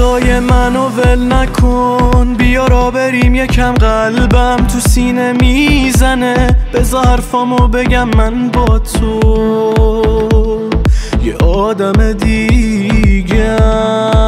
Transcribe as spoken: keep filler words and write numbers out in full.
صدای منو ول نکن، بیا را بریم یکم، قلبم تو سینه میزنه. بذار حرفامو بگم من با تو یه آدم دیگه.